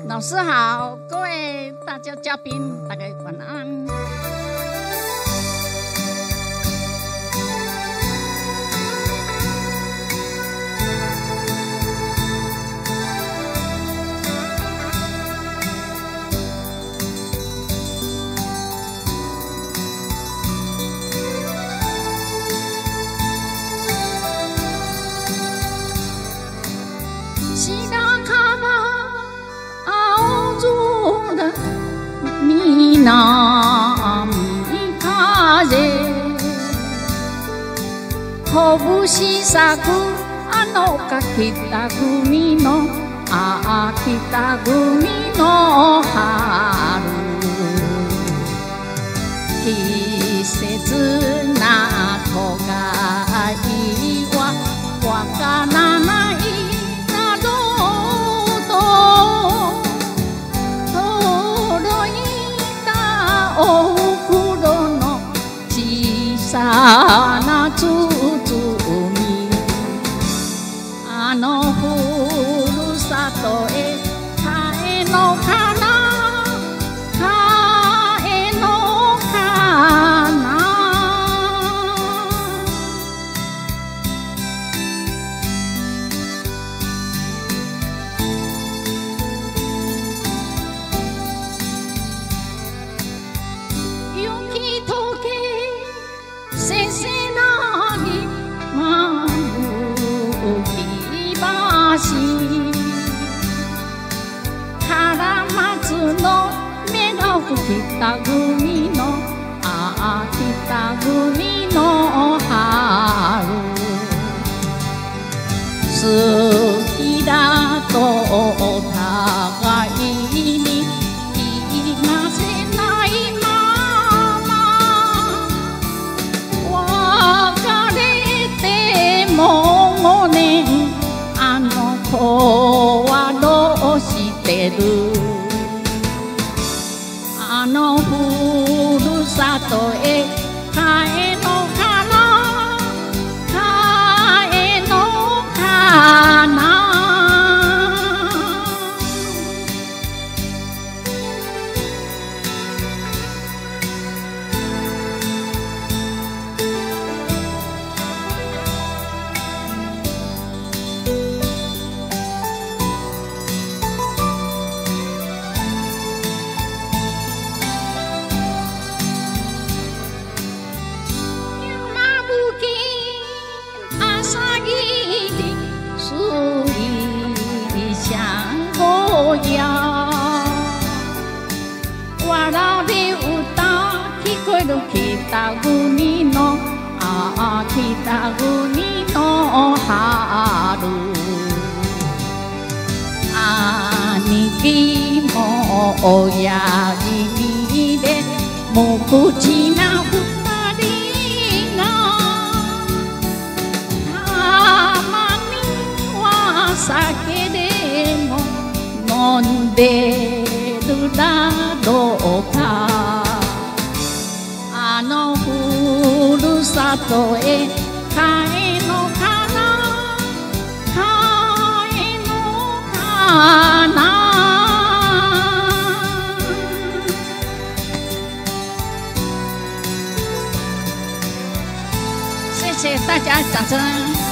老师好，各位大家嘉宾，大家晚安。南風拳咲くあのか北国の北国の春季節なとがいはわからないなどおふくろの小さな包みあのふるさとへ帰のかな帰のかなせせなぎまぶきばしから松の芽が吹き北国の北国の春好きだとお互いに言いなせないもうねあの子はどうしてるあのふるさとへ帰のかな帰のかなわらび歌聞こえる北国の北国の春兄貴も親父で無口な二人がたまには酒でも飲んでるだろうかあのふるさとへ帰のかな帰のかな谢谢大家掌声